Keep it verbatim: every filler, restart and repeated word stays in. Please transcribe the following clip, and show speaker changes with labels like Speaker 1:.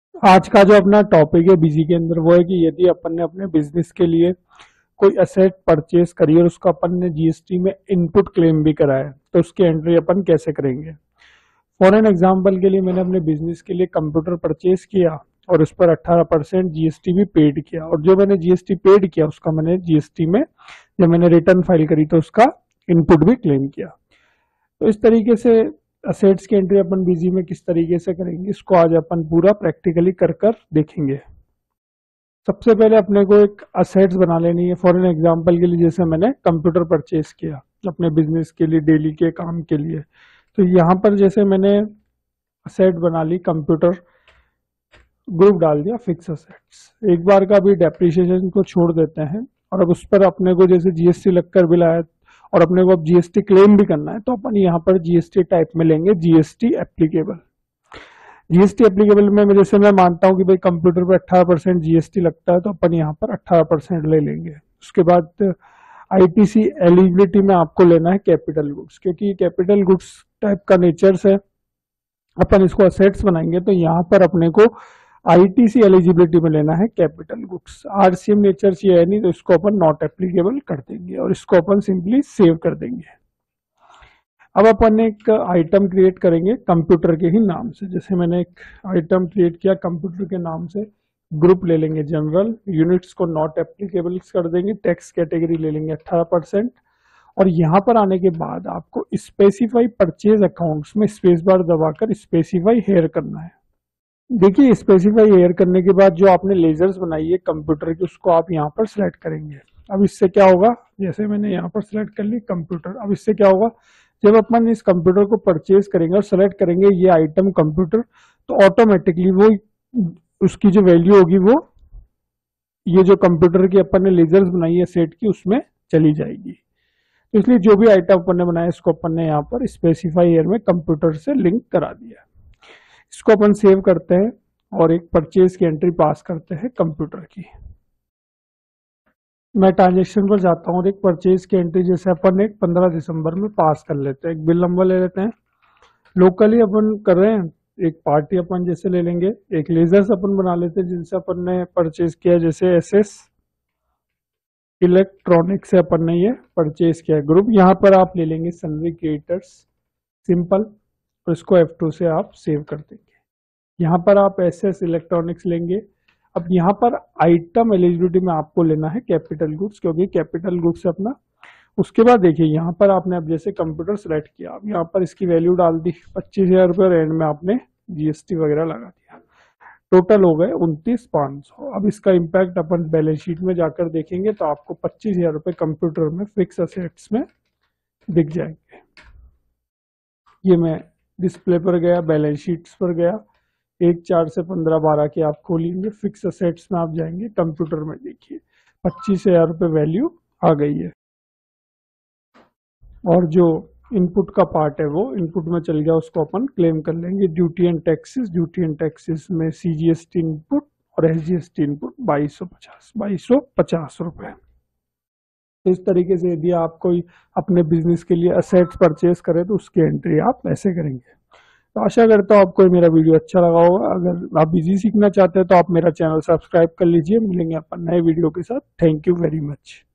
Speaker 1: आज का जो अपना टॉपिक है बिजी के अंदर वो है कि यदि अपन ने अपने बिजनेस के लिए कोई असेट परचेज करी और उसका अपन ने जीएसटी में इनपुट क्लेम भी करा है तो उसकी एंट्री अपन कैसे करेंगे। फॉर एन एग्जांपल के लिए मैंने अपने बिजनेस के लिए कंप्यूटर परचेज किया और उस पर अठारह परसेंट जीएसटी भी पेड किया, और जो मैंने जीएसटी पेड किया उसका मैंने जीएसटी में जब मैंने रिटर्न फाइल करी तो उसका इनपुट भी क्लेम किया। तो इस तरीके से असेट्स की एंट्री अपन बीजी में किस तरीके से करेंगे इसको आज अपन पूरा प्रैक्टिकली कर कर देखेंगे। सबसे पहले अपने को एक असेट्स बना लेनी है। फॉर एन एग्जांपल के लिए जैसे मैंने कंप्यूटर परचेज किया अपने बिजनेस के लिए, डेली के काम के लिए, तो यहाँ पर जैसे मैंने असेट बना ली, कंप्यूटर ग्रुप डाल दिया फिक्स असेट्स। एक बार का भी डेप्रिसिएशन को छोड़ देते हैं और अब उस पर अपने को जैसे जीएसटी लगकर बिल आया और अपने को अब जीएसटी क्लेम भी करना है तो अपन यहाँ पर जीएसटी टाइप में लेंगे जीएसटी एप्लीकेबल। जीएसटी एप्लीकेबल में जैसे मैं मानता हूँ कि भाई कंप्यूटर पर अठारह परसेंट जीएसटी लगता है तो अपन यहाँ पर अठारह परसेंट ले लेंगे। उसके बाद आईटीसी एलिजिबिलिटी में आपको लेना है कैपिटल गुड्स, क्योंकि कैपिटल गुड्स टाइप का नेचर्स है, अपन इसको असेट्स बनाएंगे तो यहाँ पर अपने को आईटीसी एलिजिबिलिटी में लेना है कैपिटल गुड्स। आरसीएम नेचर्स ये है नहीं तो इसको अपन नॉट एप्लीकेबल कर देंगे और इसको अपन सिंपली सेव कर देंगे। अब अपन एक आइटम क्रिएट करेंगे कंप्यूटर के ही नाम से। जैसे मैंने एक आइटम क्रिएट किया कंप्यूटर के नाम से, ग्रुप ले लेंगे जनरल, यूनिट्स को नॉट एप्लीकेबल कर देंगे, टैक्स कैटेगरी ले लेंगे अठारह परसेंट, और यहाँ पर आने के बाद आपको स्पेसिफाई परचेज अकाउंट्स में स्पेस बार दबाकर स्पेसिफाई हेयर करना है। देखिए स्पेसिफाई हेयर करने के बाद जो आपने लेजर्स बनाई है कंप्यूटर की उसको आप यहाँ पर सिलेक्ट करेंगे। अब इससे क्या होगा, जैसे मैंने यहाँ पर सिलेक्ट कर ली कंप्यूटर, अब इससे क्या होगा, जब अपन इस कंप्यूटर को परचेज करेंगे और सेलेक्ट करेंगे ये आइटम कंप्यूटर तो ऑटोमेटिकली वो उसकी जो वैल्यू होगी वो ये जो कंप्यूटर की अपन ने लेजर्स बनाई है सेट की उसमें चली जाएगी। तो इसलिए जो भी आइटम अपन ने बनाया इसको अपन ने यहाँ पर स्पेसिफाई हेयर में कंप्यूटर से लिंक करा दिया। इसको अपन सेव करते हैं और एक परचेज की एंट्री पास करते हैं कंप्यूटर की। मैं ट्रांजेक्शन पर जाता हूँ और एक परचेज की एंट्री जैसे अपन एक पंद्रह दिसंबर में पास कर लेते हैं। एक बिल नंबर ले लेते हैं, लोकली अपन कर रहे हैं, एक पार्टी अपन जैसे ले लेंगे, एक लेजर्स अपन बना लेते हैं जिनसे अपन ने परचेज किया, जैसे एसएस इलेक्ट्रॉनिक से अपन ने ये परचेज किया ग्रुप। यहाँ पर आप ले लेंगे सनरी क्रिएटर्स सिंपल और इसको एफ टू से आप सेव कर देंगे। यहाँ पर आप एसएस इलेक्ट्रॉनिक्स लेंगे। अब यहाँ पर आइटम एलिजिबिलिटी में आपको लेना है कैपिटल गुड्स, क्योंकि कैपिटल गुड्स है अपना। उसके बाद देखिए यहाँ पर आपने अब जैसे कंप्यूटर सेलेक्ट किया, अब यहाँ पर इसकी वैल्यू डाल दी पच्चीस हजार रुपये और एंड में आपने जीएसटी वगैरह लगा दिया, टोटल हो गए उनतीस पाँच सौ। अब इसका इम्पैक्ट अपन बैलेंस शीट में जाकर देखेंगे तो आपको पच्चीस हजार रुपये कंप्यूटर में फिक्स असेट्स में दिख जाएंगे। ये मैं डिस्प्ले पर गया, बैलेंस शीट्स पर गया, एक चार से पंद्रह बारह के आप खोलेंगे, फिक्स असेट्स में आप जाएंगे, कंप्यूटर में देखिए पच्चीस हजार रुपये वैल्यू आ गई है। और जो इनपुट का पार्ट है वो इनपुट में चल गया, उसको अपन क्लेम कर लेंगे। Duty and taxes, duty and taxes में सीजीएसटी इनपुट और एसजीएसटी इनपुट बाईस सौ पचास बाईस सौ पचास रुपए। तो इस तरीके से यदि आप कोई अपने बिजनेस के लिए असेट्स परचेज करें तो उसकी एंट्री आप ऐसे करेंगे। तो आशा करता हूँ आपको मेरा वीडियो अच्छा लगा होगा। अगर आप इजी सीखना चाहते हैं तो आप मेरा चैनल सब्सक्राइब कर लीजिए। मिलेंगे अपन नए वीडियो के साथ। Thank you very much.